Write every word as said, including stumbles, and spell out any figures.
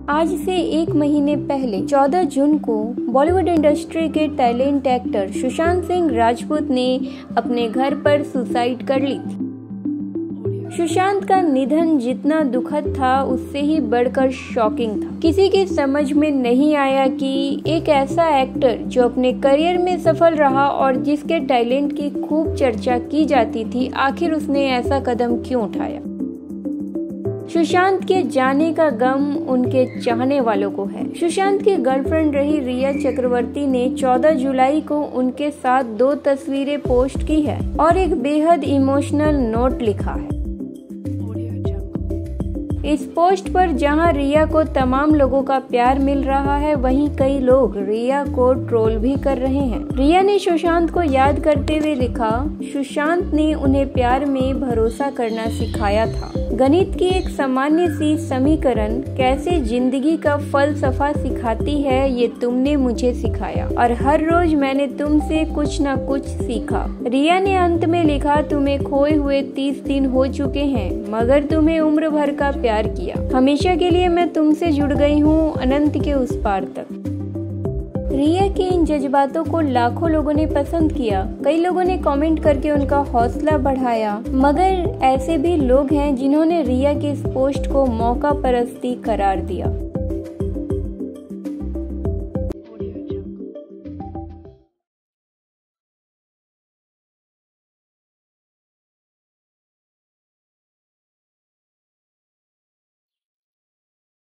आज से एक महीने पहले चौदह जून को बॉलीवुड इंडस्ट्री के टैलेंट एक्टर सुशांत सिंह राजपूत ने अपने घर पर सुसाइड कर ली थी। सुशांत का निधन जितना दुखद था उससे ही बढ़कर शॉकिंग था। किसी की समझ में नहीं आया कि एक ऐसा एक्टर जो अपने करियर में सफल रहा और जिसके टैलेंट की खूब चर्चा की जाती थी, आखिर उसने ऐसा कदम क्यों उठाया। सुशांत के जाने का गम उनके चाहने वालों को है। सुशांत की गर्लफ्रेंड रही रिया चक्रवर्ती ने चौदह जुलाई को उनके साथ दो तस्वीरें पोस्ट की है और एक बेहद इमोशनल नोट लिखा है। इस पोस्ट पर जहां रिया को तमाम लोगों का प्यार मिल रहा है, वहीं कई लोग रिया को ट्रोल भी कर रहे हैं। रिया ने सुशांत को याद करते हुए लिखा, सुशांत ने उन्हें प्यार में भरोसा करना सिखाया था। गणित की एक सामान्य सी समीकरण कैसे जिंदगी का फलसफा सिखाती है, ये तुमने मुझे सिखाया और हर रोज मैंने तुमसे कुछ न कुछ सीखा। रिया ने अंत में लिखा, तुम्हें खोए हुए तीस दिन हो चुके हैं, मगर तुम्हें उम्र भर का प्यार किया। हमेशा के लिए मैं तुमसे जुड़ गई हूँ, अनंत के उस पार तक। रिया के इन जज्बातों को लाखों लोगों ने पसंद किया। कई लोगों ने कमेंट करके उनका हौसला बढ़ाया, मगर ऐसे भी लोग हैं जिन्होंने रिया के इस पोस्ट को मौका परस्ती करार दिया।